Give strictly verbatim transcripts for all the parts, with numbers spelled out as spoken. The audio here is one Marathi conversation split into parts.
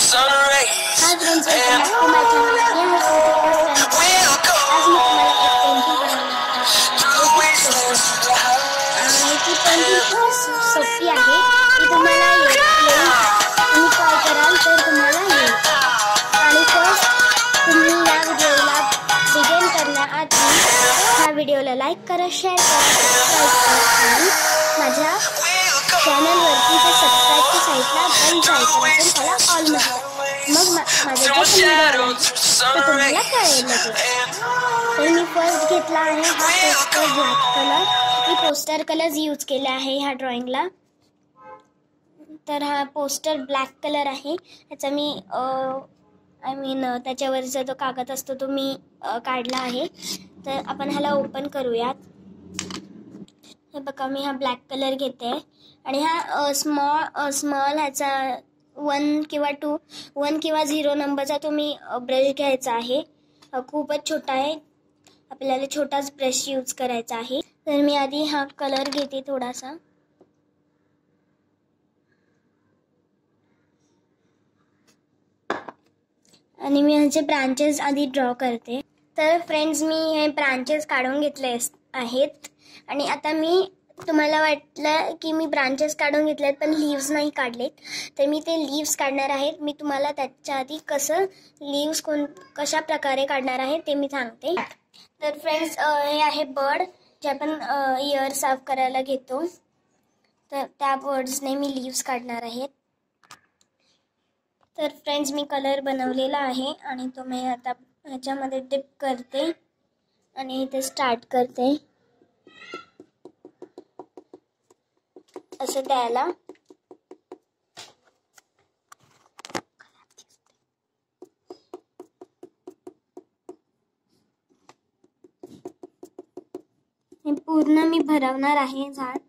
sun rays Hi friends, welcome back to my channel. Again, it's Ritika Friends. will go आज मी तुम्हाला एक पेंटिंग बनवणार through the wastelands to the highways. आहे. ती पेंटिंग खूप सोपी आहे. ती तुम्हाला येईल. तुम्ही ट्राय कराल तर तुम्हाला येईल. आणि फर्स्ट तुम्ही या व्हिडिओला बिगिन करण्याआधी ह्या व्हिडिओला लाईक करा, शेअर करा, सबस्क्राईब करा आणि माझ्या चॅनलवरती जे सबस्क्राईबच्या साईडला बेल आयकॉन असेल त्याला ऑल मध्ये मग माझा जो पण व्हिडिओ आहे तो तुम्हाला कळेल लगेच. तर मी फर्स्ट घेतला आहे हा पोस्टर ब्लॅक कलर. मी पोस्टर कलर यूज केला आहे ह्या ड्रॉइंगला. तर हा पोस्टर ब्लॅक कलर आहे. ह्याचा मी आय मीन त्याच्यावरचा जो कागद असतो तो मी काढला आहे. तर आपण ह्याला ओपन करूयात. हे बघा मी हा ब्लॅक कलर घेते आणि हा स्मॉल स्मॉल ह्याचा वन किंवा टू वन किंवा झिरो नंबरचा तुम्ही ब्रश घ्यायचा आहे. खूपच छोटा आहे, आपल्याला छोटाच ब्रश यूज करायचा आहे. तर मी आधी हा कलर घेते थोडासा आणि मी ह्याचे ब्रांचेस आधी ड्रॉ करते. तर फ्रेंड्स मी हे ब्रांचेस काढून घेतले आहेत आणि आता मी तुम्हाला वाटलं की मी ब्रांचेस काढून घेतलेत पण लीव्स नाही काढलेत, तर मी ते लीव्स काढणार आहेत. मी तुम्हाला त्याच्या आधी कसं लीव्स कोण कशा प्रकारे काढणार आहे ते मी सांगते. तर फ्रेंड्स हे आहे बर्ड जे आपण इयर साफ करायला घेतो. तर त्या बर्ड्सने मी लीव्स काढणार आहेत. तर फ्रेंड्स मी कलर बनवलेला आहे आणि तो मी आता ह्याच्यामध्ये डिप करते आणि इथे स्टार्ट करते असं द्यायला. हे पूर्ण मी भरवणार आहे झाड.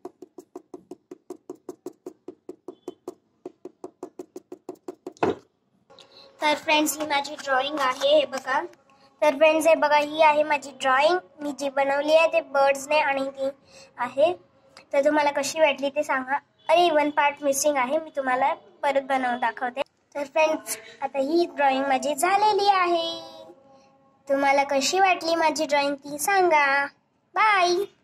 तर फ्रेंड्स ही माझी ड्रॉइंग आहे. हे बघा. तर फ्रेंड्स हे बघा ही आहे माझी ड्रॉइंग मी जी बनवली आहे ते बर्ड्सने आणि ती आहे. तर तुम्हाला कशी वाटली ते सांगा. अरे वन पार्ट मिसिंग आहे, मी तुम्हाला परत बनवून दाखवते. तर फ्रेंड्स आता ही ड्रॉइंग माझी झालेली आहे. तुम्हाला कशी वाटली माझी ड्रॉइंग ती सांगा. बाय.